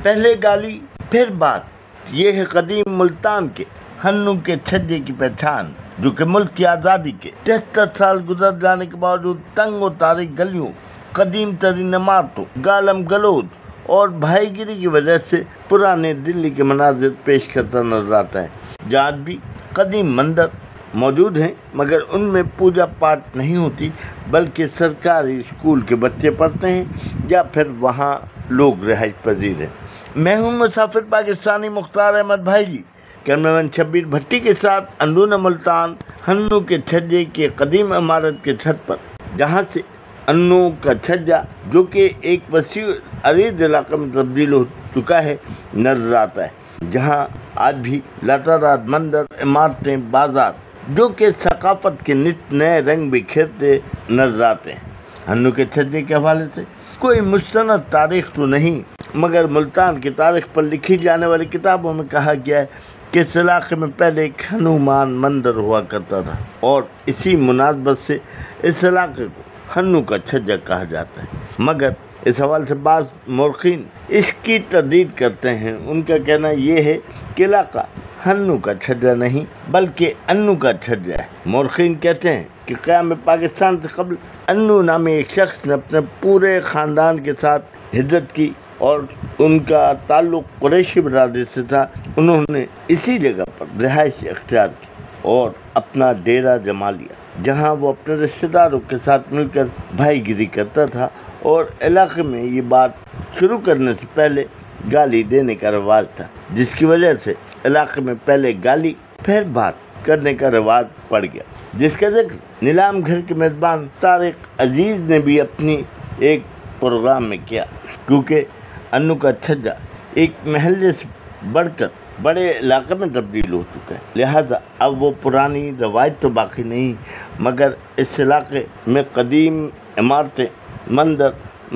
پہلے گالی پھر بات، یہ ہے قدیم ملتان کے ہنو کے چھجے کی پہچان، جو کہ ملک کی آزادی کے 73 سال گزر جانے کے باوجود تنگ و تاریک گلیوں، قدیم ترین عمارتوں، گالم گلوچ اور بھائی گیری کی وجہ سے پرانے دلی کے مناظر پیش کرتا نظر آتا ہے، جہاں بھی قدیم مندر موجود ہیں مگر ان میں پوجا پاٹ نہیں ہوتی، بلکہ سرکاری اسکول کے بچے پڑھتے ہیں یا پھر وہاں لوگ رہائش پذیر ہیں۔ میں ہوں مسافر پاکستانی مختار احمد بھائی جی، کیمرامین شبیر بھٹی کے ساتھ اندرون ملتان ہنو کے چھجے کی قدیم عمارت کے چھت پر، جہاں سے انو کا چھجا جو کہ ایک وسیع عریض علاقے میں تبدیل ہو چکا ہے نظر آتا ہے، جہاں آج بھی لاتعداد مندر، عمارتیں، بازار جو کہ ثقافت کے نت نئے رنگ بکھیرتے نظر آتے ہیں۔ ہنو کے چھجے کے حوالے سے کوئی مستند تاریخ تو نہیں، مگر ملتان کی تاریخ پر لکھی جانے والی کتابوں میں کہا گیا ہے کہ اس علاقے میں پہلے ایک ہنومان مندر ہوا کرتا تھا، اور اسی مناسبت سے اس علاقے کو ہنو کا چھجا کہا جاتا ہے۔ مگر اس حوالے سے بعض مورخین اس کی تردید کرتے ہیں۔ ان کا کہنا یہ ہے کہ علاقہ ہنو کا چھجا نہیں بلکہ انو کا چھجا ہے۔ مورخین کہتے ہیں کہ قیام پاکستان سے قبل انو نامی ایک شخص نے اپنے پورے خاندان کے ساتھ ہجرت کی اور ان کا تعلق قریشی برادری سے تھا۔ انہوں نے اسی جگہ پر رہائش اختیار کی اور اپنا ڈیرا جما لیا، جہاں وہ اپنے رشتہ داروں کے ساتھ مل کر بھائی گیری کرتا تھا، اور علاقے میں یہ بات شروع کرنے سے پہلے گالی دینے کا رواج تھا، جس کی وجہ سے علاقے میں پہلے گالی پھر بات کرنے کا رواج پڑ گیا، جس کا ذکر نیلام گھر کے میزبان طارق عزیز نے بھی اپنی ایک پروگرام میں کیا۔ کیونکہ انو کا چھجا ایک محلے سے بڑھ کر بڑے علاقے میں تبدیل ہو چکا ہے، لہذا اب وہ پرانی روایت تو باقی نہیں، مگر اس علاقے میں قدیم عمارتیں، مندر،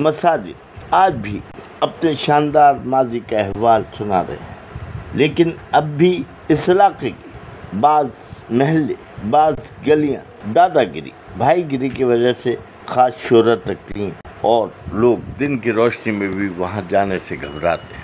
مساجد آج بھی اپنے شاندار ماضی کا احوال سنا رہے ہیں۔ لیکن اب بھی اس علاقے کے بعض محلے، بعض گلیاں دادا گیری، بھائی گیری کی وجہ سے خاص شہرت رکھتی ہیں، اور لوگ دن کی روشنی میں بھی وہاں جانے سے گھبراتے ہیں۔